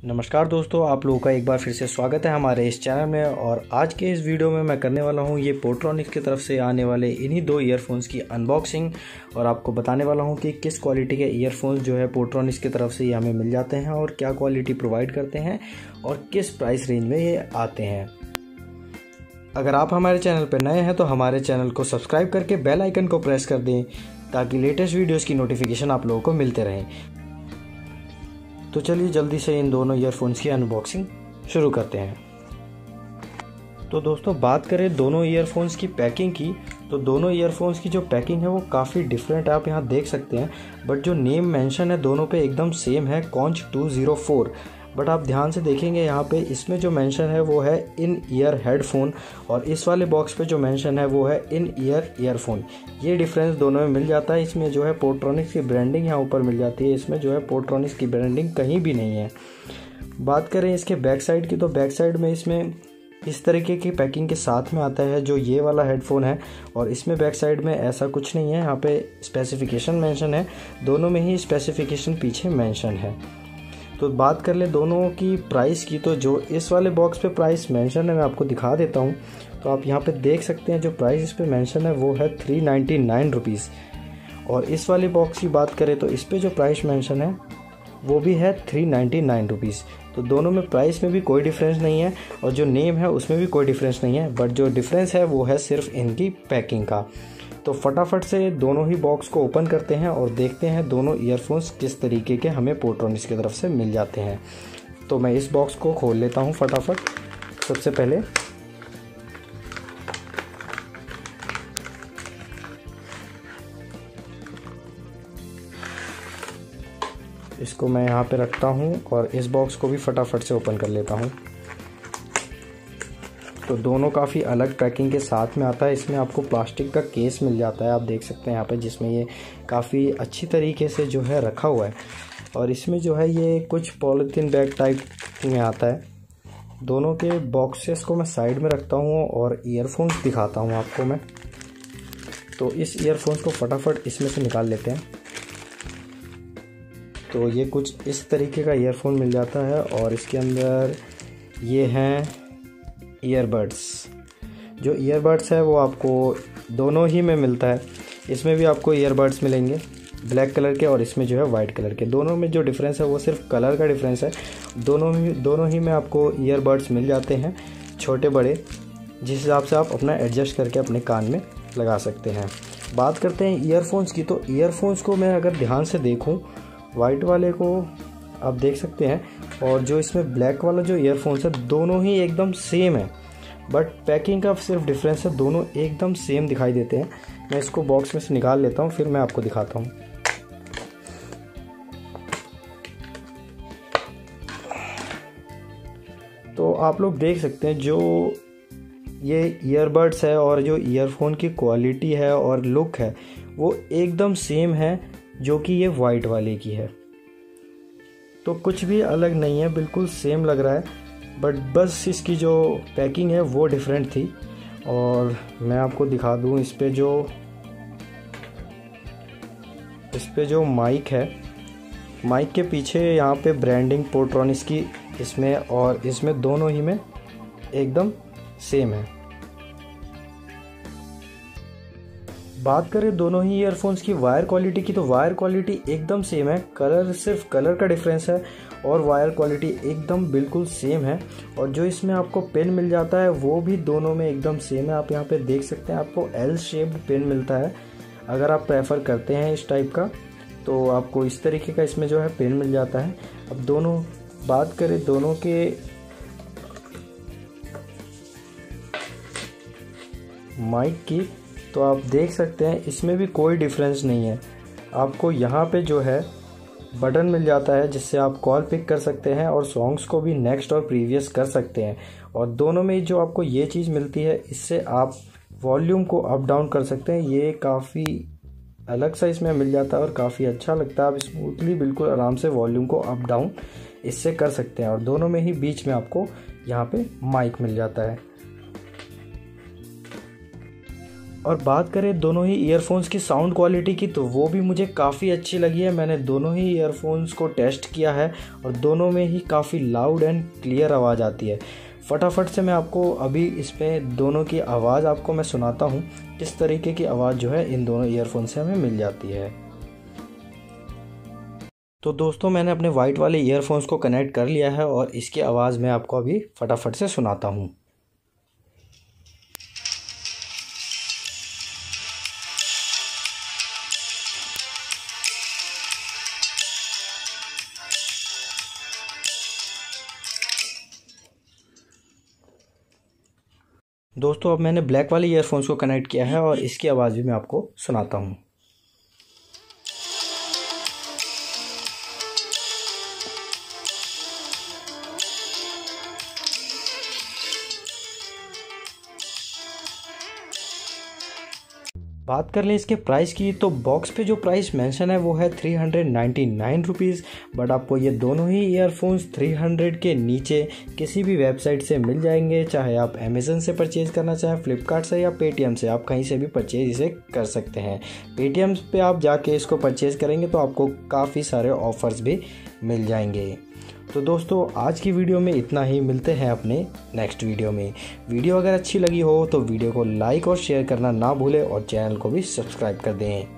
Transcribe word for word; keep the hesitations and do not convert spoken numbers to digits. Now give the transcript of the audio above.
नमस्कार दोस्तों, आप लोगों का एक बार फिर से स्वागत है हमारे इस चैनल में। और आज के इस वीडियो में मैं करने वाला हूं ये पोर्ट्रॉनिक्स की तरफ से आने वाले इन्हीं दो ईयरफोन्स की अनबॉक्सिंग, और आपको बताने वाला हूं कि किस क्वालिटी के ईयरफोन्स जो है पोर्ट्रॉनिक्स की तरफ से ये हमें मिल जाते हैं और क्या क्वालिटी प्रोवाइड करते हैं और किस प्राइस रेंज में ये आते हैं। अगर आप हमारे चैनल पर नए हैं तो हमारे चैनल को सब्सक्राइब करके बेल आइकन को प्रेस कर दें ताकि लेटेस्ट वीडियोज़ की नोटिफिकेशन आप लोगों को मिलते रहें। तो चलिए जल्दी से इन दोनों ईयरफोन्स की अनबॉक्सिंग शुरू करते हैं। तो दोस्तों बात करें दोनों ईयरफोन्स की पैकिंग की, तो दोनों ईयरफोन्स की जो पैकिंग है वो काफ़ी डिफरेंट है, आप यहाँ देख सकते हैं। बट जो नेम मेंशन है दोनों पे एकदम सेम है, कॉन्च टू ज़ीरो फोर। बट आप ध्यान से देखेंगे यहाँ पे इसमें जो मेंशन है वो है इन ईयर हेडफोन, और इस वाले बॉक्स पे जो मेंशन है वो है इन ईयर ईयरफोन। ये डिफरेंस दोनों में मिल जाता है। इसमें जो है पोर्ट्रॉनिक्स की ब्रांडिंग यहाँ ऊपर मिल जाती है, इसमें जो है पोर्ट्रॉनिक्स की ब्रांडिंग कहीं भी नहीं है। बात करें इसके बैक साइड की, तो बैक साइड में इसमें इस तरीके की पैकिंग के साथ में आता है जो ये वाला हेडफोन है, और इसमें बैक साइड में ऐसा कुछ नहीं है। यहाँ पे स्पेसिफिकेशन मेंशन है, दोनों में ही स्पेसिफिकेशन पीछे मेंशन है। तो बात कर ले दोनों की प्राइस की, तो जो इस वाले बॉक्स पे प्राइस मेंशन है मैं आपको दिखा देता हूँ। तो आप यहाँ पे देख सकते हैं जो प्राइस इस पे मेंशन है वो है थ्री नाइन्टी नाइन रुपीज़, और इस वाले बॉक्स की बात करें तो इस पे जो प्राइस मेंशन है वो भी है थ्री नाइन्टी नाइन रुपीज़। तो दोनों में प्राइस में भी कोई डिफरेंस नहीं है, और जो नेम है उसमें भी कोई डिफरेंस नहीं है। बट जो डिफरेंस है वो है सिर्फ इनकी पैकिंग का। तो फटाफट से दोनों ही बॉक्स को ओपन करते हैं और देखते हैं दोनों ईयरफोन्स किस तरीके के हमें पोर्ट्रॉनिक्स की तरफ से मिल जाते हैं। तो मैं इस बॉक्स को खोल लेता हूं फटाफट। सबसे पहले इसको मैं यहाँ पे रखता हूं और इस बॉक्स को भी फटाफट से ओपन कर लेता हूं। तो दोनों काफ़ी अलग पैकिंग के साथ में आता है। इसमें आपको प्लास्टिक का केस मिल जाता है, आप देख सकते हैं यहाँ पे, जिसमें ये काफ़ी अच्छी तरीके से जो है रखा हुआ है। और इसमें जो है ये कुछ पॉलीथीन बैग टाइप में आता है। दोनों के बॉक्सेस को मैं साइड में रखता हूँ और ईयरफोन्स दिखाता हूँ आपको मैं। तो इस ईयरफोन्स को फटाफट इसमें से निकाल लेते हैं। तो ये कुछ इस तरीके का ईयरफोन मिल जाता है, और इसके अंदर ये हैं ईयरबड्स। जो ईयरबड्स है वो आपको दोनों ही में मिलता है। इसमें भी आपको ईयरबड्स मिलेंगे ब्लैक कलर के, और इसमें जो है वाइट कलर के। दोनों में जो डिफरेंस है वो सिर्फ कलर का डिफरेंस है। दोनों ही दोनों ही में आपको ईयरबड्स मिल जाते हैं, छोटे बड़े, जिस हिसाब से आप अपना एडजस्ट करके अपने कान में लगा सकते हैं। बात करते हैं ईयरफोन्स की, तो ईयरफोन्स को मैं अगर ध्यान से देखूँ, वाइट वाले को आप देख सकते हैं, और जो इसमें ब्लैक वाला जो ईयरफोन्स है दोनों ही एकदम सेम है। बट पैकिंग का सिर्फ डिफरेंस है, दोनों एकदम सेम दिखाई देते हैं। मैं इसको बॉक्स में से निकाल लेता हूँ, फिर मैं आपको दिखाता हूँ। तो आप लोग देख सकते हैं जो ये ईयरबड्स है और जो ईयरफोन की क्वालिटी है और लुक है वो एकदम सेम है जो कि ये वाइट वाले की है। तो कुछ भी अलग नहीं है, बिल्कुल सेम लग रहा है। बट बस इसकी जो पैकिंग है वो डिफरेंट थी। और मैं आपको दिखा दूं, इस पे जो इस पे जो माइक है, माइक के पीछे यहाँ पे ब्रांडिंग पोर्ट्रॉनिक्स की इसमें, और इसमें दोनों ही में एकदम सेम है। बात करें दोनों ही ईयरफोन्स की वायर क्वालिटी की, तो वायर क्वालिटी एकदम सेम है। कलर सिर्फ कलर का डिफरेंस है, और वायर क्वालिटी एकदम बिल्कुल सेम है। और जो इसमें आपको पेन मिल जाता है वो भी दोनों में एकदम सेम है। आप यहाँ पे देख सकते हैं, आपको एल शेप्ड पेन मिलता है। अगर आप प्रेफर करते हैं इस टाइप का तो आपको इस तरीके का इसमें जो है पेन मिल जाता है। अब दोनों बात करें दोनों के माइक की, तो आप देख सकते हैं इसमें भी कोई डिफरेंस नहीं है। आपको यहाँ पे जो है बटन मिल जाता है जिससे आप कॉल पिक कर सकते हैं और सॉन्ग्स को भी नेक्स्ट और प्रीवियस कर सकते हैं। और दोनों में जो आपको ये चीज़ मिलती है, इससे आप वॉल्यूम को अप डाउन कर सकते हैं। ये काफ़ी अलग सा इसमें मिल जाता है और काफ़ी अच्छा लगता है। आप स्मूथली बिल्कुल आराम से वॉल्यूम को अप डाउन इससे कर सकते हैं। और दोनों में ही बीच में आपको यहाँ पे माइक मिल जाता है। और बात करें दोनों ही ईयरफोन्स की साउंड क्वालिटी की, तो वो भी मुझे काफ़ी अच्छी लगी है। मैंने दोनों ही ईयरफोन्स को टेस्ट किया है और दोनों में ही काफ़ी लाउड एंड क्लियर आवाज़ आती है। फटाफट से मैं आपको अभी इसमें दोनों की आवाज़ आपको मैं सुनाता हूँ, किस तरीके की आवाज़ जो है इन दोनों ईयरफोन से हमें मिल जाती है। तो दोस्तों मैंने अपने वाइट वाले ईयरफोन्स को कनेक्ट कर लिया है और इसकी आवाज़ मैं आपको अभी फटाफट से सुनाता हूँ। दोस्तों अब मैंने ब्लैक वाले ईयरफोन्स को कनेक्ट किया है और इसकी आवाज़ भी मैं आपको सुनाता हूँ। बात कर लें इसके प्राइस की, तो बॉक्स पे जो प्राइस मेंशन है वो है three hundred ninety nine rupees, but आपको ये दोनों ही ईयरफोन्स थ्री हंड्रेड के नीचे किसी भी वेबसाइट से मिल जाएंगे। चाहे आप अमेज़न से परचेज़ करना चाहें, फ्लिपकार्ट से या पेटीएम से, आप कहीं से भी परचेज़ इसे कर सकते हैं। पेटीएम पे आप जाके इसको परचेज़ करेंगे तो आपको काफ़ी सारे ऑफ़र्स भी मिल जाएंगे। तो दोस्तों आज की वीडियो में इतना ही, मिलते हैं अपने नेक्स्ट वीडियो में। वीडियो अगर अच्छी लगी हो तो वीडियो को लाइक और शेयर करना ना भूलें और चैनल को भी सब्सक्राइब कर दें।